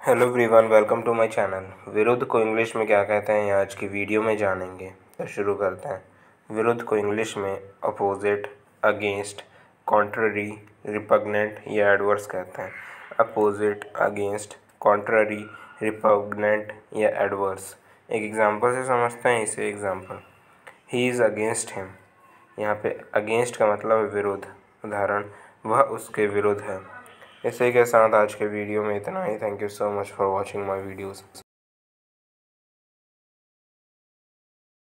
Hello everyone, welcome to my channel. विरुद्ध को English में क्या कहते हैं, ये आज की वीडियो में जानेंगे। तो शुरू करते हैं। विरुद्ध को इंग्लिश में अपोजिट, अगेंस्ट, कॉन्ट्ररी, रिपग्नेंट या एडवर्स कहते हैं। अपोजिट, अगेंस्ट, कॉन्ट्ररी, रिपग्नेंट या एडवर्स। एक एग्जांपल से समझते हैं इसे। Example, he is against him. यहाँ पे अगेंस्ट का मतलब है विरुद्ध। उदाहरण, वह उसके विरुद्ध है। इसी के साथ आज के वीडियो में इतना ही। Thank you so much for watching my videos.